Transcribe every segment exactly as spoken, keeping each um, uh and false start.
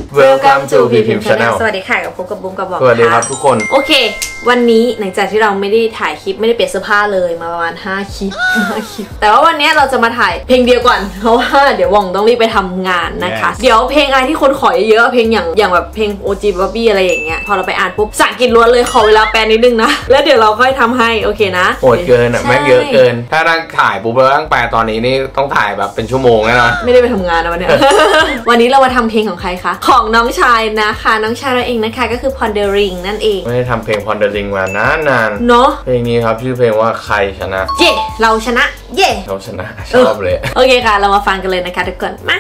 Welcome to พี พิมพ์ Channel สวัสดีค่ะกับพบกับบุ้มกับบอกสวัสดีครับทุกคนโอเควันนี้หลังจากที่เราไม่ได้ถ่ายคลิปไม่ได้เปลี่ยนเสื้อผ้าเลยมาประมาณห้าคลิปห้าคลิปแต่ว่าวันนี้เราจะมาถ่ายเพลงเดียวก่อนเพราะว่าเดี๋ยวว่องต้องรีบไปทำงานนะคะ yes. เดี๋ยวเพลงอะไรที่คนขอเยอะเพลงอย่างอย่างแบบเพลง โอ จี Barbie อะไรอย่างเงี้ยพอเราไปอ่านปุ๊บภาษาอังกฤษล้วนเลยขอเวลาแปลนิดนึงนะแล้วเดี๋ยวเราค่อยทำให้โอเคนะโหดเกินอ่ะแม่งเยอะเกินถ้านั่งถ่ายปุ๊บแล้วนั่งแปลตอนนี้นี่ต้องถ่ายแบบเป็นชั่วโมงแน่นอนไม่ได้ไปทำงานนะวันนี้ วันนี้เรามาทำเพลงของใครคะของน้องชายนะคะน้องชายเราเองนะคะก็คือ Pondering นั่นเองไม่ได้ทำเพลง Pondering มานานนานเนาะเพลงนี้ครับชื่อเพลงว่าใครชนะเย่เราชนะเย่เราชนะชอบเลยโอเคค่ะเรามาฟังกันเลยนะคะทุกคนมา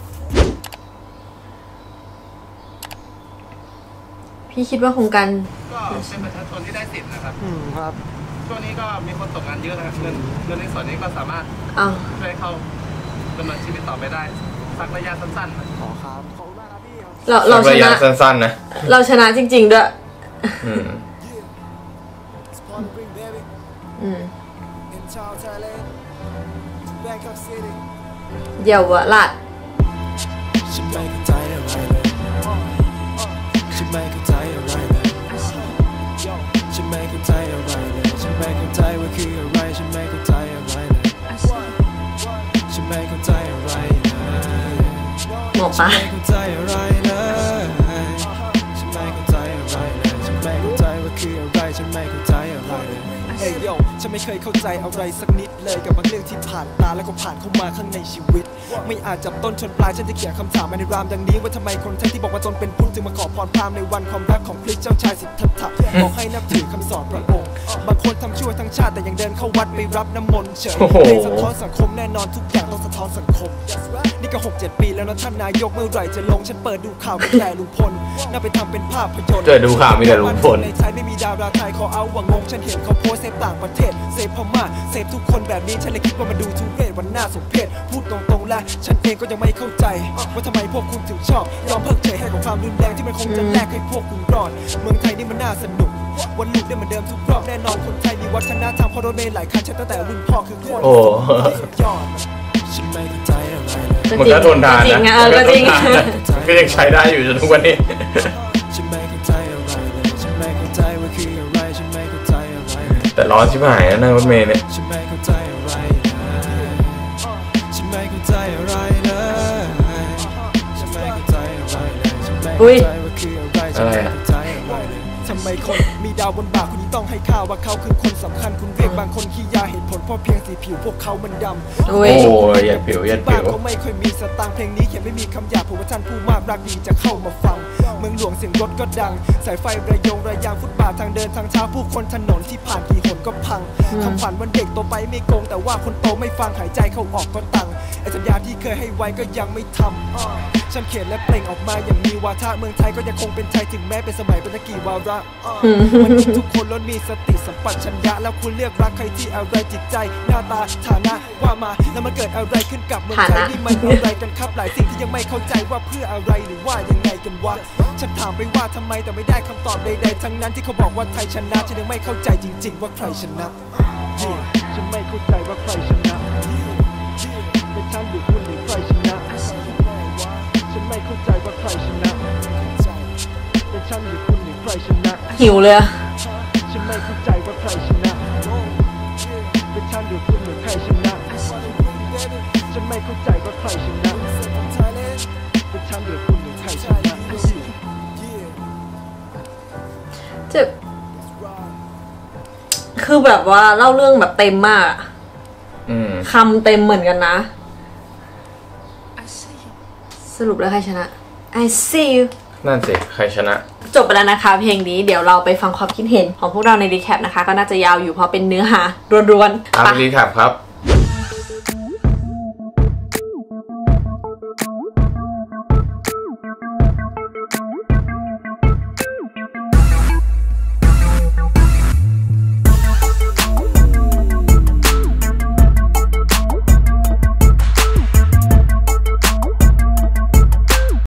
พี่คิดว่าโครงการก็เป็นประชาชนที่ได้สิทธิ์นะครับอืมครับช่วงนี้ก็มีคนตกงานเยอะนะครับเงินเงินในส่วนนี้ก็สามารถช่วยเขาดำเนินชีวิตต่อไปได้สักระยะสั้นๆขอครับขอบคุณมากครับพี่เราเราชนะสั้นๆนะเราชนะจริงๆด้วยอืมอืมเดี๋ยววะลัดหมอปะฉันไม่เคยเข้าใจอะไรสักนิดเลยกับบางเรื่องที่ผ่านตาแล้วก็ผ่านเข้ามาข้างในชีวิตไม่อาจจับต้นชนปลายฉันจะเขียนคำถามมาในรามดังนี้ว่าทำไมคนไทยที่บอกว่าตนเป็นพุทธจึงมาขอพรพราหมณ์ในวันความรักของพระเจ้าชายสิทธัตถะบอกให้นับถือคำสอนพระองค์บางคนทำชั่วทั้งชาติแต่ยังเดินเข้าวัดไปรับน้ำมนต์เฉยในสะท้อนสังคมแน่นอนทุกอย่างต้องสะท้อนสังคมนี่ก็หกเจ็ดปีแล้วนะท่านนายกเมื่อไหร่จะลงฉันเปิดดูข่าวมีแต่ลุงพลน่าไปทำเป็นภาพยนตร์เจอดูข่าวมีแต่ลุงพลในไทยไม่มีดาราไทยขอเอาว่างงฉันเห็นเขาโพสเซฟต่างประเทศเซฟพม่าเซฟทุกคนแบบนี้ฉันเลยคิดว่ามาดูทุเรศวันหน้าสมเพชพูดตรงๆและฉันเองก็ยังไม่เข้าใจว่าทำไมพวกคุณถึงชอบยอมเพิกเฉยให้กับความรุนแรงที่มันคงจะแลกให้พวกคุณรอดเมืองไทยนี่มันน่าสนุกวันลูกได้เหมือนเดิมทุกรอบแน่นอนคนไทยมีวัฒนธรรมพอโดนเมย์หลายครั้งฉันตั้งแต่รุ่นพ่อคือคนยอดฉันไม่เข้าใจอะไรมันก็ทนทานนะก็จริงก็ยังใช้ได้อยู่จนทุกวันนี้แต่ร้อนชิบหายนะนั่งรถเมล์เนี่ยอุ้ยอะไรอะทำไมคนมีดาวบนบ่าคุณต้องให้ข่าวว่าเขาคือคนสำคัญคุณเรียกบางคนขี้ยาเหตุผลเพราะเพียงสีผิวพวกเขามันดำโอ้ยอย่าผิวอย่าผิวเขาไม่ค่อยมีสตางค์เพลงนี้เขียนไม่มีคำหยาบผมว่าท่านผู้มากรักดีจะเข้ามาฟังเมืองหลวงเสียงรถก็ดังสายไฟระยงระยางฟุตบาททางเดินทางเท้าผู้คนถนนที่ผ่านกี่หนก็พังคำฝันวันเด็กโตไปไม่โกงแต่ว่าคนโตไม่ฟังหายใจเข้าออกก็ตังไอ้สัญญาที่เคยให้ไว้ก็ยังไม่ทำฉันเขียนและเปล่งออกมาอย่างมีวาทะเมืองไทยก็ยังคงเป็นไทยถึงแม้เป็นสมัยเป็นตะกี้วาระวันนี้ทุกคนล้วนมีสติสัมปชัญญะแล้วคุณเลือกรักใครที่อะไรจิตใจหน้าตาฐานะว่ามาแล้วมันเกิดอะไรขึ้นกับเมืองไทยนี่มันอะไรกันครับหลายสิ่งที่ยังไม่เข้าใจว่าเพื่ออะไรหรือว่ายังไงกันวะฉันถามไปว่าทำไมแต่ไม่ได้คำตอบใดๆทั้งนั้นที่เขาบอกว่าไทยชนะฉันยังไม่เข้าใจจริงๆว่าใครชนะฉันไม่เข้าใจว่าใครชนะเป็นฉันหรือคุณหรือใครชนะฉันไม่เข้าใจว่าใครชนะเป็นฉันหรือคุณหรือใครชนะหิวเลยอะฉันไม่เข้าใจว่าใครชนะเป็นฉันหรือคุณหรือใครชนะฉันไม่เข้าใจว่าใครชนะเป็นฉันหรือคุณหรือใครชนะจะคือแบบว่าเล่าเรื่องแบบเต็มมากคำเต็มเหมือนกันนะสรุปแล้วใครชนะ I see you นั่นสิใครชนะจบไปแล้วนะคะเพลงนี้เดี๋ยวเราไปฟังความคิดเห็นของพวกเราในรีแคปนะคะก็น่าจะยาวอยู่เพราะเป็นเนื้อหาล้วนๆไปรีแคปครับ